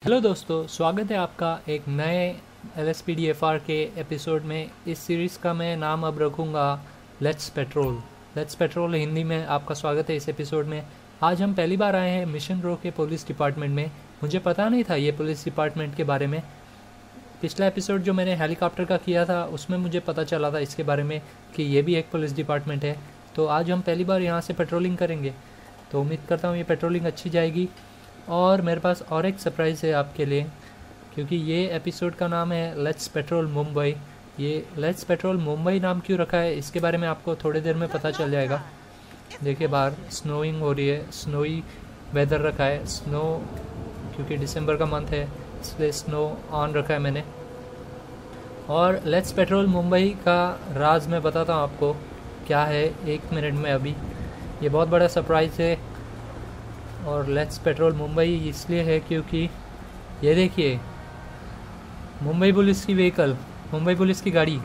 Hello दोस्तों, स्वागत है आपका एक नए LSPDFR के एपिसोड में। इस सीरीज़ का मैं नाम अब रखूँगा let's patrol. Let's patrol Hindi में आपका स्वागत है इस एपिसोड में। आज हम पहली बार आए हैं मिशन रो के पुलिस डिपार्टमेंट में। मुझे पता नहीं था ये पुलिस डिपार्टमेंट के बारे में। पिछला एपिसोड जो मैंने हेलीकॉप्टर का किया था उसमें मुझे पता चला था इसके बारे में कि ये भी एक पुलिस डिपार्टमेंट है। तो आज हम पहली बार यहाँ से पेट्रोलिंग करेंगे, तो उम्मीद करता हूँ ये पेट्रोलिंग अच्छी जाएगी। और मेरे पास और एक सरप्राइज़ है आपके लिए, क्योंकि ये एपिसोड का नाम है लेट्स पेट्रोल मुंबई। ये लेट्स पेट्रोल मुंबई नाम क्यों रखा है इसके बारे में आपको थोड़ी देर में पता चल जाएगा। देखिए बाहर स्नोइंग हो रही है, स्नोई वेदर रखा है। स्नो क्योंकि दिसंबर का मंथ है इसलिए स्नो ऑन रखा है मैंने। और लेट्स पेट्रोल मुंबई का राज मैं बताता हूँ आपको क्या है 1 मिनट में। अभी ये बहुत बड़ा सरप्राइज़ है। और लेट्स पेट्रोल मुंबई इसलिए है क्योंकि ये देखिए मुंबई पुलिस की व्हीकल, मुंबई पुलिस की गाड़ी।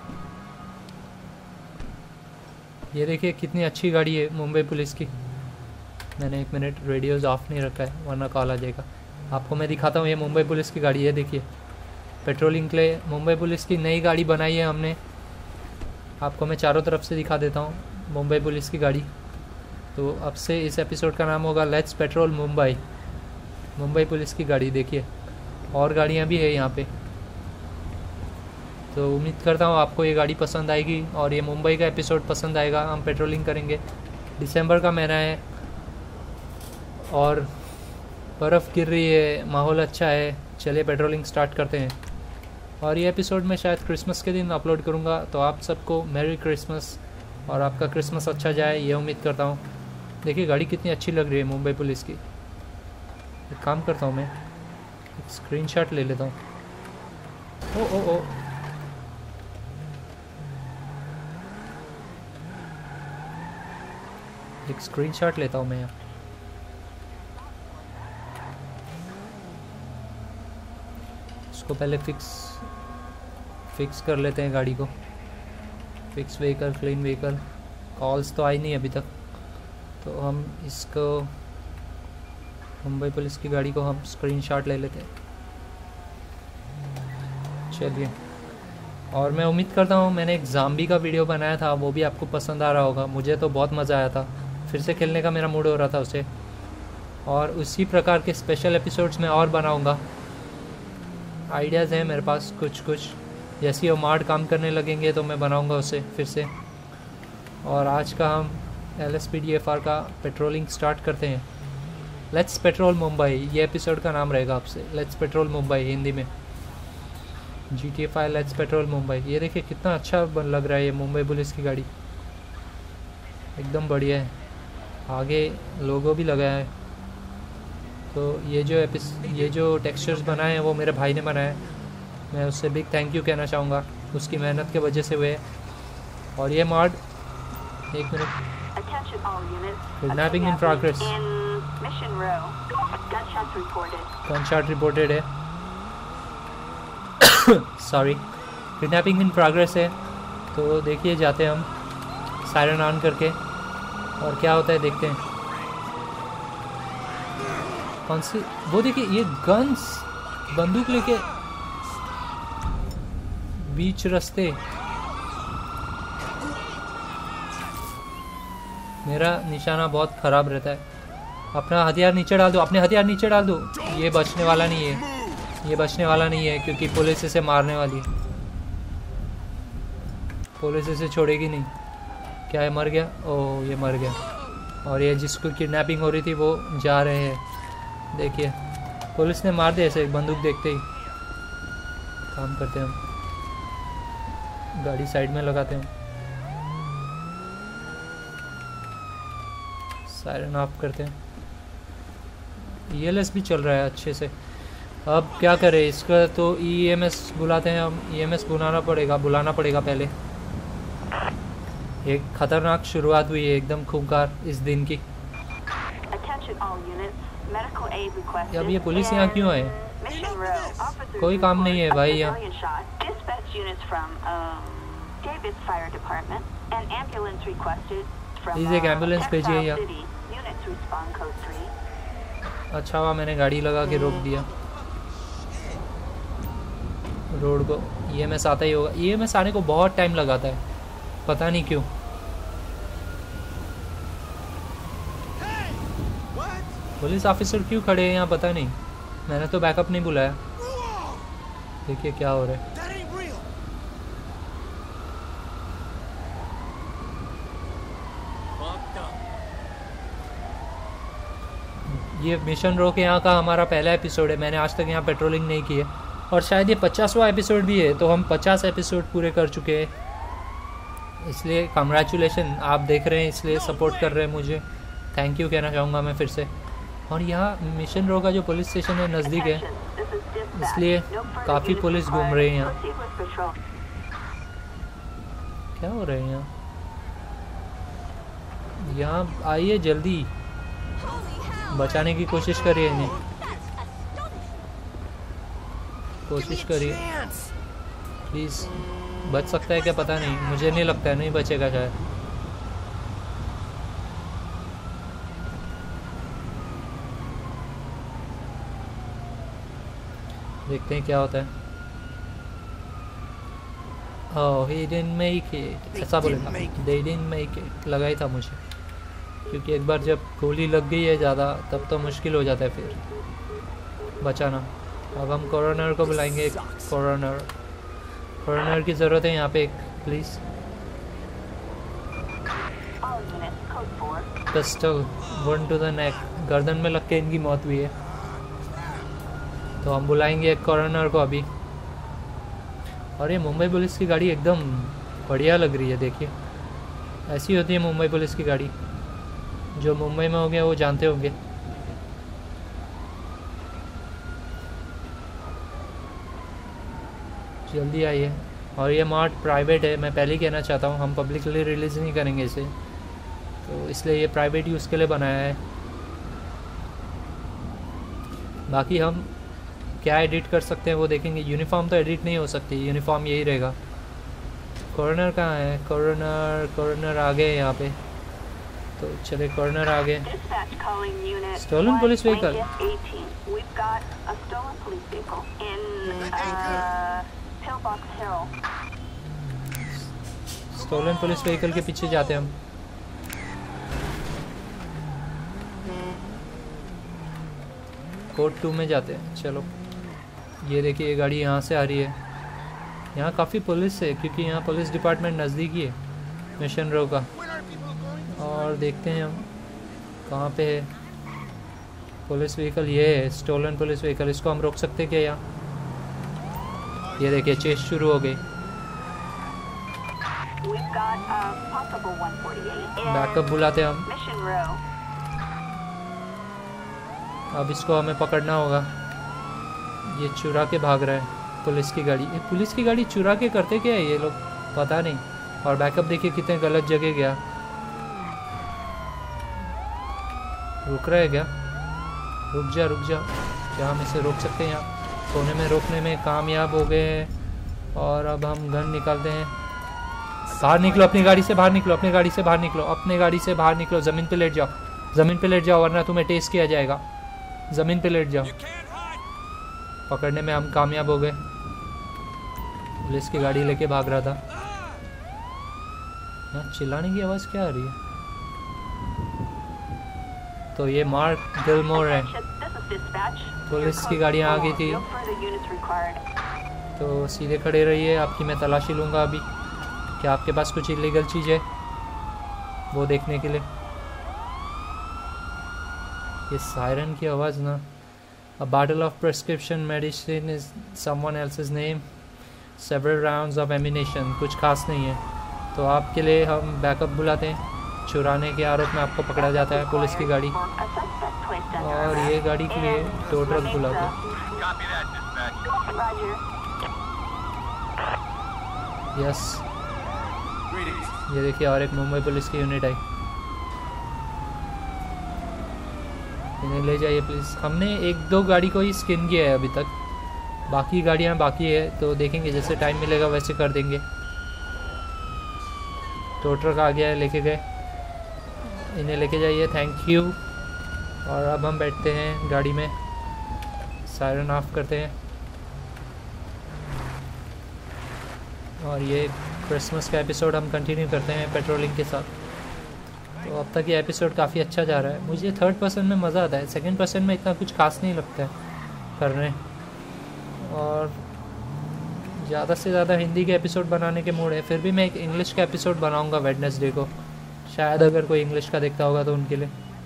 ये देखिए कितनी अच्छी गाड़ी है मुंबई पुलिस की। मैंने 1 मिनट रेडियोज़ ऑफ नहीं रखा है वरना कॉल आ जाएगा। आपको मैं दिखाता हूँ, ये मुंबई पुलिस की गाड़ी है। देखिए पेट्रोलिंग के लिए मुंबई पुलिस की नई गाड़ी बनाई है हमने। आपको मैं चारों तरफ से दिखा देता हूँ मुंबई पुलिस की गाड़ी। तो अब से इस एपिसोड का नाम होगा let's patrol Mumbai, Mumbai police की गाड़ी। देखिए और गाड़ियाँ भी है यहाँ पे। तो उम्मीद करता हूँ आपको ये गाड़ी पसंद आएगी और ये मुंबई का एपिसोड पसंद आएगा। हम पेट्रोलिंग करेंगे, दिसंबर का महीना है और बर्फ़ गिर रही है, माहौल अच्छा है। चलिए पेट्रोलिंग स्टार्ट करते हैं। और ये एपिसोड मैं शायद क्रिसमस के दिन अपलोड करूँगा, तो आप सबको मैरी क्रिसमस और आपका क्रिसमस अच्छा जाए ये उम्मीद करता हूँ। देखिए गाड़ी कितनी अच्छी लग रही है मुंबई पुलिस की। एक काम करता हूँ, मैं एक स्क्रीनशॉट ले लेता हूँ। ओ एक स्क्रीनशॉट लेता हूँ मैं यहाँ। इसको पहले फिक्स कर लेते हैं गाड़ी को। Fix vehicle, clean vehicle. Calls तो आई नहीं अभी तक, तो हम इसको मुंबई पुलिस की गाड़ी को हम स्क्रीनशॉट ले लेते हैं। चलिए, और मैं उम्मीद करता हूँ मैंने एक ज़ॉम्बी का वीडियो बनाया था, वो भी आपको पसंद आ रहा होगा। मुझे तो बहुत मज़ा आया था, फिर से खेलने का मेरा मूड हो रहा था उसे। और उसी प्रकार के स्पेशल एपिसोड्स में और बनाऊँगा। आइडियाज़ हैं मेरे पास कुछ जैसे ही मार्ड काम करने लगेंगे तो मैं बनाऊँगा उसे फिर से। और आज का हम LSPDFR का पेट्रोलिंग स्टार्ट करते हैं। लेट्स पेट्रोल मुंबई ये एपिसोड का नाम रहेगा आपसे, लेट्स पेट्रोल मुंबई हिंदी में। GTA 5 let's patrol Mumbai. ये देखिए कितना अच्छा लग रहा है ये मुंबई पुलिस की गाड़ी, एकदम बढ़िया है। आगे लोगो भी लगाया है। तो ये जो टेक्सचर्स बनाए हैं वो मेरे भाई ने बनाया है। मैं उससे बिग थैंक यू कहना चाहूँगा, उसकी मेहनत के वजह से हुए। और ये mod 1 minute, kidnapping in progress, gunshot reported है। सॉरी, किडनैपिंग इन प्रोग्रेस है। तो देखिए जाते हैं हम सायरन ऑन करके और क्या होता है देखते हैं। कौन सी वो देखिए, ये गन्स बंदूक लेके बीच रास्ते। मेरा निशाना बहुत ख़राब रहता है। अपना हथियार नीचे डाल दो, अपने हथियार नीचे डाल दो। ये बचने वाला नहीं है, ये बचने वाला नहीं है क्योंकि पुलिस इसे मारने वाली है। पुलिस इसे छोड़ेगी नहीं। क्या है, मर गया? ओह ये मर गया। और ये जिसको किडनैपिंग हो रही थी वो जा रहे हैं। देखिए पुलिस ने मार दिया इसे बंदूक देखते ही। काम करते हैं हम, गाड़ी साइड में लगाते हैं, सायरन ऑफ करते हैं। ELS भी चल रहा है अच्छे से। अब क्या करें इसका, तो EMS बुलाते हैं हम। EMS बुलाना पड़ेगा पहले। एक खतरनाक शुरुआत हुई है एकदम खूंखार इस दिन की। अब ये पुलिस यहाँ क्यों है? कोई काम नहीं है भाई यहाँ। प्लीज़ एक एम्बुलेंस भेजिए यहाँ। अच्छा हुआ मैंने गाड़ी लगा के रोक दिया। रोड को। ईएमएस आता ही होगा, ईएमएस आने को बहुत टाइम लगाता है, पता नहीं क्यों। पुलिस ऑफिसर क्यों खड़े हैं यहाँ, पता नहीं। मैंने तो बैकअप नहीं बुलाया। देखिए क्या हो रहा है। ये मिशन रो के यहाँ का हमारा पहला एपिसोड है। मैंने आज तक यहाँ पेट्रोलिंग नहीं की है और शायद ये 50वां एपिसोड भी है, तो हम 50 एपिसोड पूरे कर चुके हैं। इसलिए कंग्रेचुलेशन, आप देख रहे हैं इसलिए सपोर्ट कर रहे हैं मुझे, थैंक यू कहना चाहूँगा मैं फिर से। और यहाँ मिशन रो का जो पुलिस स्टेशन है नज़दीक है, इसलिए काफ़ी पुलिस घूम रहे हैं यहाँ। क्या हो रहा है यहाँ? यहाँ आइए जल्दी, बचाने की कोशिश करिए इन्हें, कोशिश करिए प्लीज़। बच सकता है क्या पता नहीं, मुझे नहीं लगता है, नहीं बचेगा शायद। देखते हैं क्या होता है। ओह he didn't make it, ऐसा बोलेगा। They didn't make it, लगा ही था मुझे, क्योंकि एक बार जब गोली लग गई है ज़्यादा तब तो मुश्किल हो जाता है फिर बचाना। अब हम कॉरोनर को बुलाएंगे। कॉरोनर की ज़रूरत है यहाँ पे एक, please. Pistol 1 to the neck, गर्दन में लग के इनकी मौत हुई है, तो हम बुलाएंगे एक कॉरोनर को अभी। और ये मुंबई पुलिस की गाड़ी एकदम बढ़िया लग रही है, देखिए ऐसी होती है मुंबई पुलिस की गाड़ी। जो मुंबई में होंगे वो जानते होंगे। जल्दी आइए। और ये मार्ट प्राइवेट है, मैं पहले ही कहना चाहता हूँ, हम पब्लिकली रिलीज़ नहीं करेंगे इसे, तो इसलिए ये प्राइवेट यूज़ के लिए बनाया है। बाकी हम क्या एडिट कर सकते हैं वो देखेंगे। यूनिफॉर्म तो एडिट नहीं हो सकती, यूनिफॉर्म यही रहेगा। कॉर्नर कहाँ है? कॉर्नर आ गए यहाँ पे, तो चले कॉर्नर आ गए। Stolen police vehicle, stolen police vehicle के पीछे जाते हैं हम। कोड 2 में जाते हैं, चलो। ये देखिए ये गाड़ी यहाँ से आ रही है। यहाँ काफ़ी पुलिस है क्योंकि यहाँ पुलिस डिपार्टमेंट नज़दीक ही है मिशन रो का। और देखते हैं हम कहाँ पे है पुलिस व्हीकल। ये है स्टोलन पुलिस व्हीकल, इसको हम रोक सकते क्या यहाँ? ये देखिए चेस शुरू हो गई। बैकअप बुलाते हम। अब इसको हमें पकड़ना होगा। ये चुरा के भाग रहा है पुलिस की गाड़ी। ये पुलिस की गाड़ी चुरा के करते क्या है ये लोग, पता नहीं। और बैकअप देखिए कितने गलत जगह गया। रुक रहा है क्या? रुक जा। क्या हम इसे रोक सकते हैं? यहाँ कोने में रोकने में कामयाब हो गए हैं। और अब हम गन निकालते हैं। बाहर निकलो, अपनी गाड़ी से बाहर निकलो, अपनी गाड़ी से बाहर निकलो, अपने गाड़ी से बाहर निकलो। ज़मीन पे लेट जाओ, ज़मीन पे लेट जाओ, वरना तुम्हें टेस्ट किया जाएगा। ज़मीन पे लेट जाओ। पकड़ने में हम कामयाब हो गए। पुलिस की गाड़ी लेके भाग रहा था। यहाँ चिल्लाने की आवाज़ क्या आ रही है? तो ये मार्क गिलमोर है। पुलिस की गाड़ी आ गई थी, तो सीधे खड़े रहिए, आपकी मैं तलाशी लूँगा अभी। क्या आपके पास कुछ इलीगल चीज़ है वो देखने के लिए? ये सायरन की आवाज़ ना। A bottle of prescription medicine is someone else's name. Several rounds of ammunition. कुछ खास नहीं है। तो आपके लिए हम बैकअप बुलाते हैं। चुराने के आरोप में आपको पकड़ा जाता है पुलिस की गाड़ी। और ये गाड़ी के लिए टो ट्रक बुलाते हैं। यस, ये देखिए और एक मुंबई पुलिस की यूनिट आई। इन्हें ले जाइए प्लीज़। हमने 1-2 गाड़ी को ही स्किन किया है अभी तक, बाकी गाड़ियाँ बाकी है, तो देखेंगे जैसे टाइम मिलेगा वैसे कर देंगे। टो ट्रक आ गया है, लेके गए। इन्हें लेके जाइए, थैंक यू। और अब हम बैठते हैं गाड़ी में, सायरन ऑफ करते हैं। और ये क्रिसमस का एपिसोड हम कंटिन्यू करते हैं पेट्रोलिंग के साथ। तो अब तक ये एपिसोड काफ़ी अच्छा जा रहा है। मुझे थर्ड पर्सन में मज़ा आता है, सेकंड पर्सन में इतना कुछ खास नहीं लगता है करने। और ज़्यादा से ज़्यादा हिंदी के एपिसोड बनाने के मूड है। फिर भी मैं एक इंग्लिश का एपिसोड बनाऊंगा वेडनेसडे को, शायद अगर कोई इंग्लिश का देखता होगा तो उनके लिए।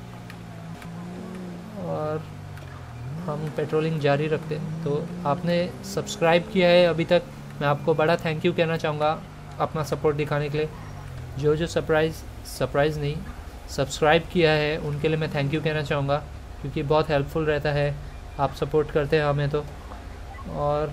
और हम पेट्रोलिंग जारी रखते हैं। तो आपने सब्सक्राइब किया है अभी तक, मैं आपको बड़ा थैंक यू कहना चाहूँगा अपना सपोर्ट दिखाने के लिए। जो सरप्राइज़ नहीं सब्सक्राइब किया है उनके लिए मैं थैंक यू कहना चाहूँगा, क्योंकि बहुत हेल्पफुल रहता है, आप सपोर्ट करते हैं हमें तो। और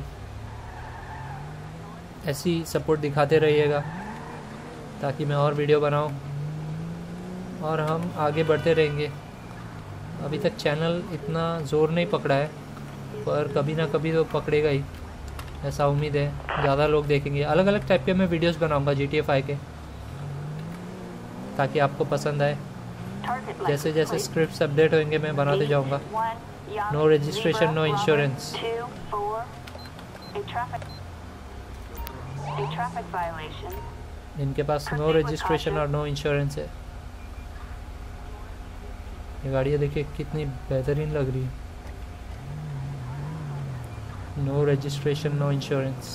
ऐसी सपोर्ट दिखाते रहिएगा ताकि मैं और वीडियो बनाऊं और हम आगे बढ़ते रहेंगे। अभी तक चैनल इतना ज़ोर नहीं पकड़ा है, पर कभी ना कभी तो पकड़ेगा ही, ऐसा उम्मीद है। ज़्यादा लोग देखेंगे। अलग अलग टाइप के मैं वीडियोस बनाऊंगा GTA 5 के, ताकि आपको पसंद आए। जैसे जैसे स्क्रिप्ट्स अपडेट होंगे मैं बनाते जाऊंगा। No registration no insurance. इनके पास नो रजिस्ट्रेशन और नो इंश्योरेंस है। ये गाड़ियाँ देखिए कितनी बेहतरीन लग रही है। No registration no insurance.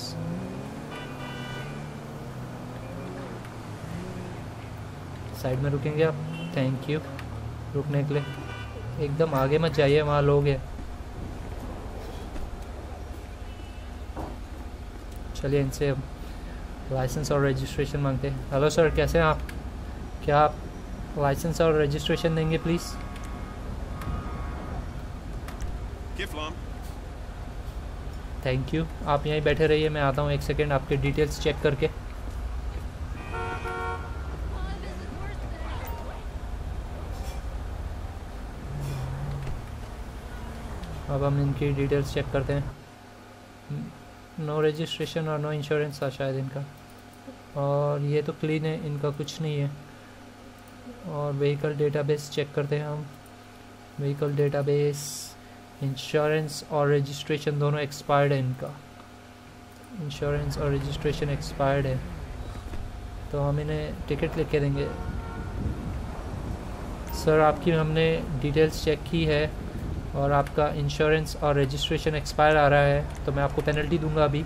Side में रुकेंगे आप, थैंक यू रुकने के लिए। एकदम आगे मत जाइए, वहाँ लोग हैं। चलिए इनसे हम लाइसेंस और रजिस्ट्रेशन मांगते हैं। हेलो सर, कैसे हैं आप? क्या आप लाइसेंस और रजिस्ट्रेशन देंगे प्लीज़? Thank you. आप यहीं बैठे रहिए, मैं आता हूँ 1 सेकेंड आपके डिटेल्स चेक करके। अब हम इनकी डिटेल्स चेक करते हैं। नो रजिस्ट्रेशन और नो इंश्योरेंस था शायद इनका, और ये तो क्लीन है, इनका कुछ नहीं है। और व्हीकल डेटाबेस चेक करते हैं हम। व्हीकल डेटाबेस, इंश्योरेंस और रजिस्ट्रेशन दोनों एक्सपायर्ड है इनका। इंश्योरेंस और रजिस्ट्रेशन एक्सपायर्ड है, तो हम इन्हें टिकट लिख के देंगे। सर, आपकी हमने डिटेल्स चेक की है और आपका इंश्योरेंस और रजिस्ट्रेशन एक्सपायर आ रहा है, तो मैं आपको पेनल्टी दूंगा अभी।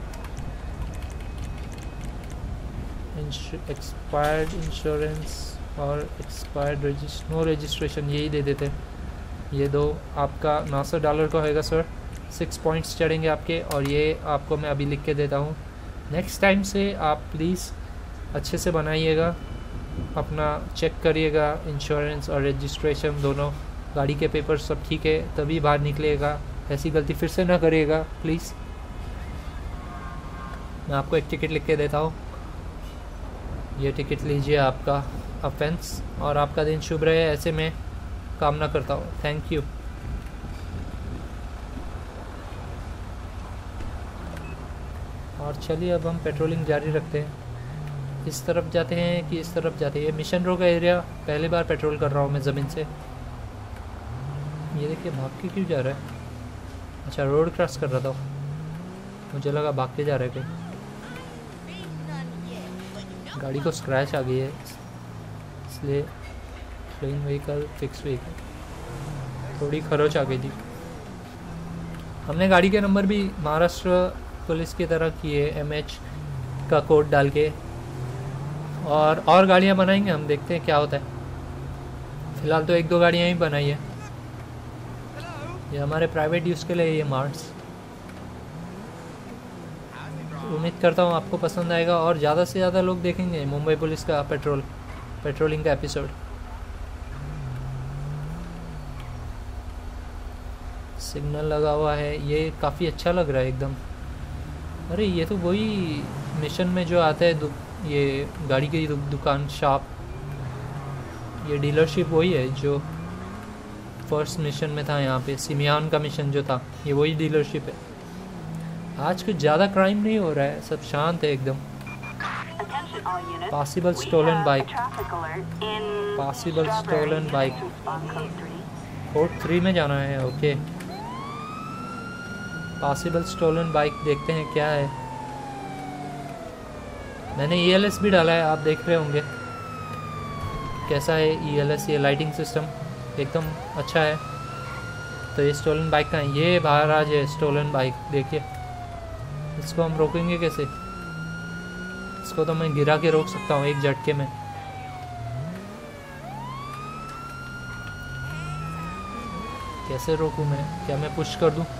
एक्सपायर्ड इंश्योरेंस और एक्सपायर्ड नो रजिस्ट्रेशन, यही दे देते हैं। ये दो आपका $900 का होएगा सर। 6 पॉइंट्स चढ़ेंगे आपके, और ये आपको मैं अभी लिख के देता हूँ। नेक्स्ट टाइम से आप प्लीज़ अच्छे से बनाइएगा, अपना चेक करिएगा इंश्योरेंस और रजिस्ट्रेशन दोनों, गाड़ी के पेपर सब ठीक है तभी बाहर निकलेगा। ऐसी गलती फिर से ना करिएगा प्लीज़। मैं आपको एक टिकट लिख के देता हूँ, ये टिकट लीजिए आपका ऑफेंस, और आपका दिन शुभ रहे, ऐसे में कामना करता हूँ। Thank you. और चलिए अब हम पेट्रोलिंग जारी रखते हैं। इस तरफ जाते हैं कि इस तरफ जाते हैं? मिशन रो का एरिया पहली बार पेट्रोल कर रहा हूँ मैं ज़मीन से। ये देखिए भाग के क्यों जा रहा है? अच्छा, रोड क्रॉस कर रहा था, मुझे लगा भाग के जा रहा है कहीं। गाड़ी को स्क्रैच आ गई है, इसलिए क्लीन व्हीकल फिक्स व्हीकल, थोड़ी खरोच आ गई थी। हमने गाड़ी के नंबर भी महाराष्ट्र पुलिस की तरह किए, MH का कोड डाल के। और गाड़ियाँ बनाएंगे हम, देखते हैं क्या होता है। फ़िलहाल तो 1-2 गाड़ियाँ ही बनाई है, ये हमारे प्राइवेट यूज़ के लिए ये मार्ट्स। उम्मीद करता हूँ आपको पसंद आएगा और ज़्यादा से ज़्यादा लोग देखेंगे मुंबई पुलिस का पेट्रोलिंग का एपिसोड। सिग्नल लगा हुआ है, ये काफ़ी अच्छा लग रहा है एकदम। अरे ये तो वही मिशन में जो आता है ये गाड़ी की दुकान शॉप, ये डीलरशिप वही है जो फर्स्ट मिशन में था। यहाँ पे सिमियान का मिशन जो था, ये वही डीलरशिप है। आज कुछ ज़्यादा क्राइम नहीं हो रहा है, सब शांत है एकदम। पॉसिबल स्टोलन बाइक कोड 3 में जाना है। ओके, पॉसिबल स्टोलन बाइक देखते हैं क्या है। मैंने ELS भी डाला है, आप देख रहे होंगे कैसा है ELS। ये लाइटिंग सिस्टम एकदम अच्छा है। तो ये स्टोलन बाइक का है, ये बाहर आज है स्टोलन बाइक। देखिए इसको हम रोकेंगे कैसे? इसको तो मैं गिरा के रोक सकता हूँ एक झटके में। कैसे रोकूं मैं? क्या मैं पुश कर दूं?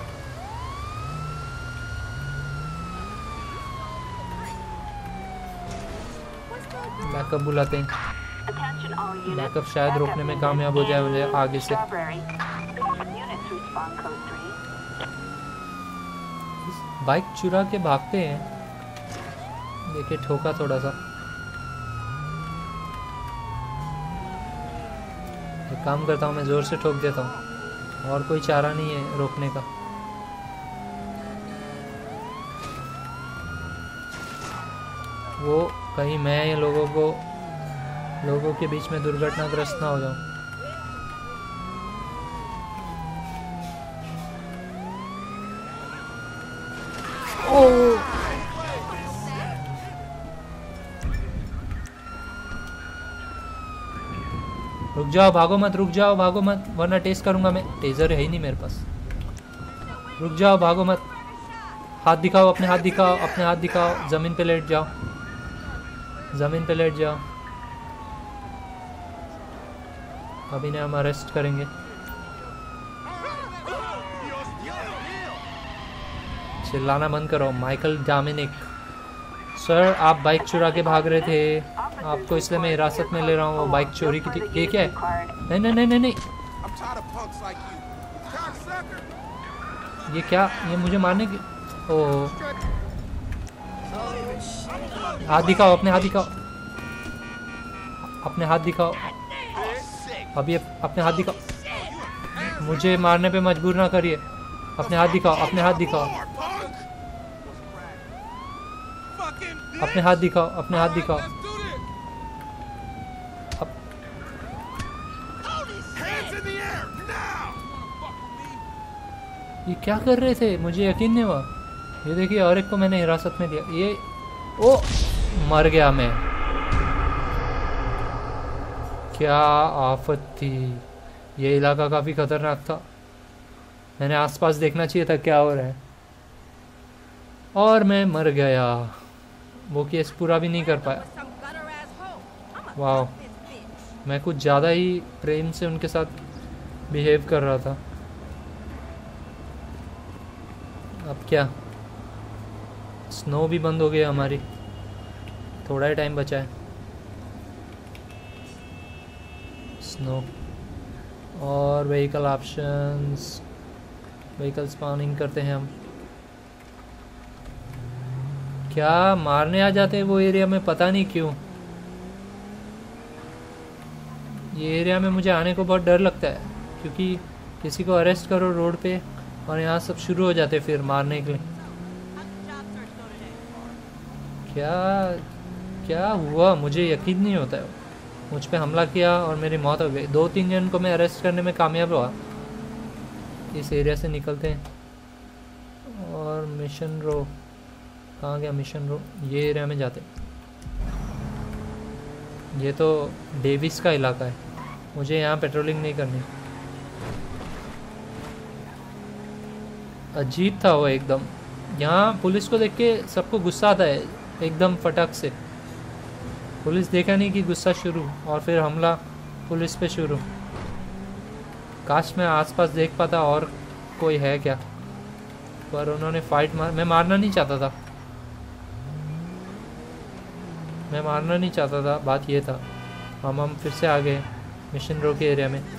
बैकअप बुलाते हैं। बैकअप शायद रोकने में कामयाब हो जाए मुझे आगे से। बाइक चुरा के भागते हैं। देखिए ठोका थोड़ा सा। एक काम करता हूँ, मैं जोर से ठोक देता हूँ, और कोई चारा नहीं है रोकने का। वो कहीं मैं ये लोगों के बीच में दुर्घटनाग्रस्त ना हो जाऊं। रुक जाओ, भागो मत, रुक जाओ, भागो मत, वरना टेस्ट करूंगा मैं। टेजर है ही नहीं मेरे पास। रुक जाओ, भागो मत। हाथ दिखाओ, अपने हाथ दिखाओ, अपने हाथ दिखाओ। जमीन पे लेट जाओ, जमीन पे लेट जाओ। अभी ने हम अरेस्ट करेंगे। चिल्लाना बंद करो। माइकल डोमिनिक सर, आप बाइक चुरा के भाग रहे थे, आपको इसलिए मैं हिरासत में ले रहा हूँ। वो बाइक चोरी की थी। ये क्या है? नहीं नहीं नहीं नहीं नहीं, ये क्या? ये मुझे मारने की? ओह, हाथ दिखाओ, अपने हाथ दिखाओ, अपने हाथ दिखाओ। अभी अपने हाथ दिखाओ, मुझे मारने पे मजबूर ना करिए। अपने हाथ दिखाओ, अपने हाथ दिखाओ, अपने हाथ दिखाओ, अपने हाथ दिखाओ। ये क्या कर रहे थे? मुझे यकीन नहीं हुआ। ये देखिए, और एक को मैंने हिरासत में लिया। ये ओ, मर गया मैं। क्या आफत थी। ये इलाका काफ़ी खतरनाक था। मैंने आसपास देखना चाहिए था क्या हो रहा है। और मैं मर गया। वो केस पूरा भी नहीं कर पाया। वाह, मैं कुछ ज़्यादा ही प्रेम से उनके साथ बिहेव कर रहा था। अब क्या? स्नो भी बंद हो गया हमारी। थोड़ा ही टाइम बचा है। स्नो और व्हीकल ऑप्शंस, व्हीकल स्पॉनिंग करते हैं हम। क्या मारने आ जाते हैं वो एरिया में, पता नहीं क्यों। ये एरिया में मुझे आने को बहुत डर लगता है, क्योंकि किसी को अरेस्ट करो रोड पे और यहाँ सब शुरू हो जाते फिर मारने के लिए। क्या क्या हुआ मुझे यकीन नहीं होता है। मुझ पे हमला किया और मेरी मौत हो गई। 2-3 जन को मैं अरेस्ट करने में कामयाब हुआ। इस एरिया से निकलते हैं और मिशन रो, कहाँ गया मिशन रो? ये एरिया में जाते। ये तो डेविस का इलाका है, मुझे यहाँ पेट्रोलिंग नहीं करनी। अजीब था वो एकदम। यहाँ पुलिस को देख के सबको गुस्सा आता है एकदम फटक से। पुलिस देखा नहीं कि गुस्सा शुरू, और फिर हमला पुलिस पे शुरू। काश मैं आसपास देख पाता और कोई है क्या, पर उन्होंने फाइट मैं मारना नहीं चाहता था। मैं मारना नहीं चाहता था, बात ये था। हम फिर से आ गए मिशन रो के एरिया में,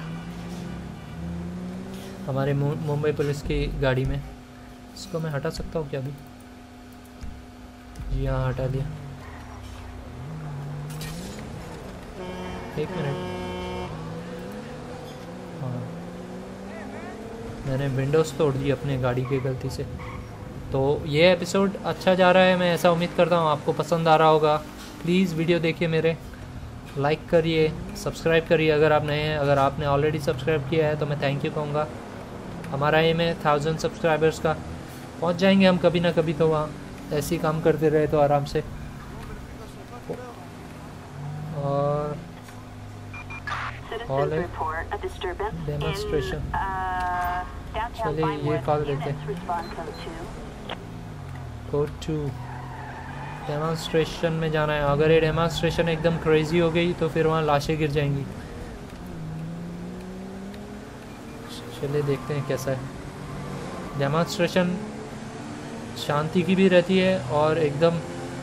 हमारे मुंबई पुलिस की गाड़ी में। इसको मैं हटा सकता हूँ क्या अभी? जी हाँ, हटा दिया। एक मिनट। हाँ, मैंने विंडोज़ तोड़ दी अपने गाड़ी की गलती से। तो ये एपिसोड अच्छा जा रहा है, मैं ऐसा उम्मीद करता हूँ आपको पसंद आ रहा होगा। प्लीज़ वीडियो देखिए मेरे, लाइक करिए, सब्सक्राइब करिए अगर आप नए हैं। अगर आपने ऑलरेडी सब्सक्राइब किया है तो मैं थैंक यू कहूँगा। हमारा एम है 1000 सब्सक्राइबर्स का, पहुँच जाएंगे हम कभी ना कभी। तो वहाँ ऐसे ही काम करते रहे तो आराम से। कॉल है डेमोन्स्ट्रेशन। चलिए ये कॉल देते हैं, कोड 2 डेमोन्स्ट्रेशन में जाना है। अगर ये डेमोन्स्ट्रेशन एकदम क्रेजी हो गई तो फिर वहाँ लाशें गिर जाएंगी। चलिए देखते हैं कैसा है। डेमोन्स्ट्रेशन शांति की भी रहती है और एकदम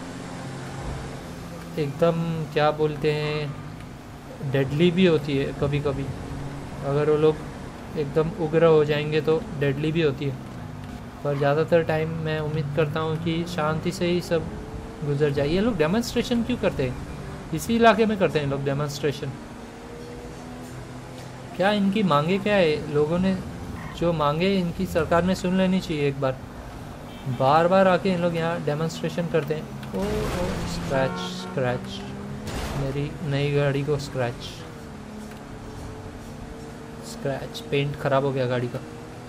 क्या बोलते हैं, डेडली भी होती है कभी कभी। अगर वो लोग एकदम उग्र हो जाएंगे तो डेडली भी होती है, पर ज़्यादातर टाइम मैं उम्मीद करता हूँ कि शांति से ही सब गुजर जाए। ये लोग डेमोन्स्ट्रेशन क्यों करते हैं? इसी इलाके में करते हैं लोग डेमोन्स्ट्रेशन। क्या इनकी मांगे क्या है? लोगों ने जो मांगे इनकी सरकार ने सुन लेनी चाहिए एक बार। बार बार आके इन लोग यहाँ डेमोन्स्ट्रेशन करते हैं। ओ स्क्रैच, मेरी नई गाड़ी को स्क्रैच, पेंट ख़राब हो गया गाड़ी का।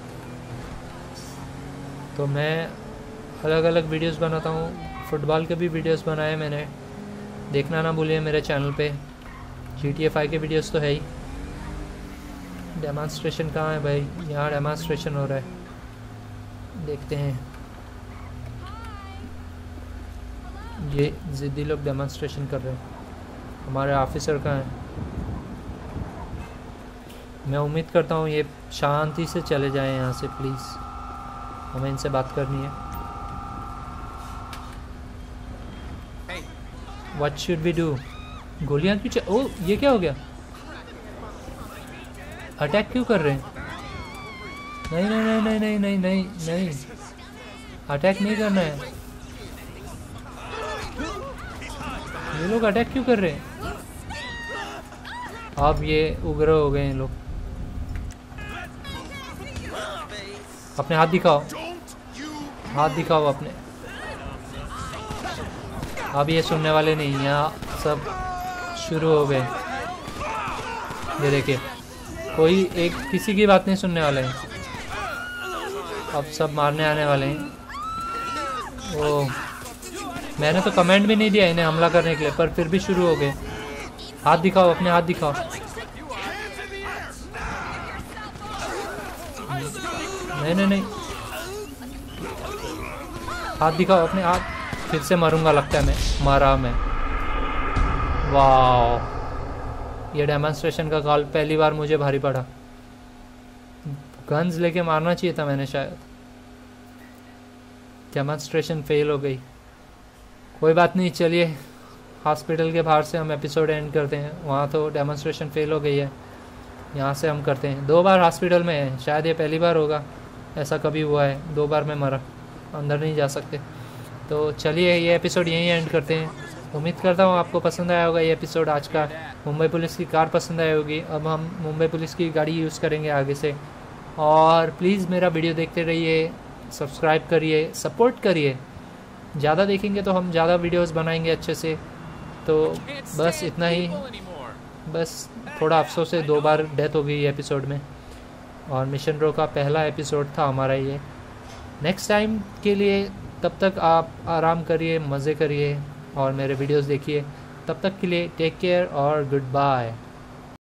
तो मैं अलग अलग वीडियोस बनाता हूँ, फुटबॉल के भी वीडियोस बनाए मैंने, देखना ना भूलिए मेरे चैनल पे। GTA 5 के वीडियोस तो है ही। डेमोन्स्ट्रेशन कहाँ है भाई? यहाँ डेमोन्स्ट्रेशन हो रहा है, देखते हैं। ये ज़िद्दी लोग डेमोन्स्ट्रेशन कर रहे हैं। हमारे ऑफिसर कहाँ हैं? मैं उम्मीद करता हूँ ये शांति से चले जाएं यहाँ से प्लीज़, हमें इनसे बात करनी है। What should we do? गोलियाँ क्यों ओ ये क्या हो गया? अटैक क्यों कर रहे हैं? नहीं नहीं नहीं नहीं नहीं नहीं नहीं नहीं, अटैक नहीं करना है। ये लोग अटैक क्यों कर रहे हैं? अब ये उग्र हो गए हैं लोग। अपने हाथ दिखाओ, हाथ दिखाओ अपने। अब ये सुनने वाले नहीं, यहाँ सब शुरू हो गए। ये देखिए, कोई एक किसी की बात नहीं सुनने वाले हैं। अब सब मारने आने वाले हैं। ओ मैंने तो कमेंट भी नहीं दिया इन्हें हमला करने के लिए, पर फिर भी शुरू हो गए। हाथ दिखाओ, अपने हाथ दिखाओ। नहीं नहीं नहीं, हाथ दिखाओ अपने हाथ। फिर से मरूंगा लगता है मैं, मारा मैं। वाह, ये डेमोन्स्ट्रेशन का कॉल पहली बार मुझे भारी पड़ा। गन्स लेके मारना चाहिए था मैंने शायद। डेमोन्स्ट्रेशन फेल हो गई। कोई बात नहीं, चलिए हॉस्पिटल के बाहर से हम एपिसोड एंड करते हैं। वहाँ तो डेमोन्स्ट्रेशन फेल हो गई है, यहाँ से हम करते हैं। 2 बार हॉस्पिटल में है, शायद ये पहली बार होगा ऐसा कभी हुआ है। 2 बार मैं मरा, अंदर नहीं जा सकते। तो चलिए ये एपिसोड यहीं एंड करते हैं। उम्मीद करता हूँ आपको पसंद आया होगा ये एपिसोड आज का। मुंबई पुलिस की कार पसंद आई होगी। अब हम मुंबई पुलिस की गाड़ी यूज़ करेंगे आगे से। और प्लीज़ मेरा वीडियो देखते रहिए, सब्सक्राइब करिए, सपोर्ट करिए। ज़्यादा देखेंगे तो हम ज़्यादा वीडियोस बनाएंगे अच्छे से। तो बस इतना ही। बस थोड़ा अफसोस है 2 बार डेथ हो गई एपिसोड में, और मिशन रो का पहला एपिसोड था हमारा ये। नेक्स्ट टाइम के लिए तब तक आप आराम करिए, मज़े करिए और मेरे वीडियोस देखिए। तब तक के लिए टेक केयर और गुड बाय।